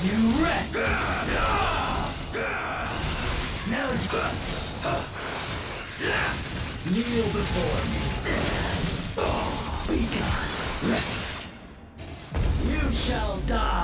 You wreck! Now kneel before me. Be gone. You shall die.